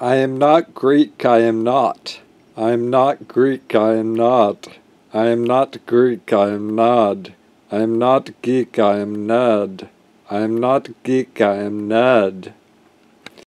I am not Greek, I am not. I am not Greek, I am not. I am not Greek, I am not. I am not geek, I am Ned. I am not geek, I am Ned.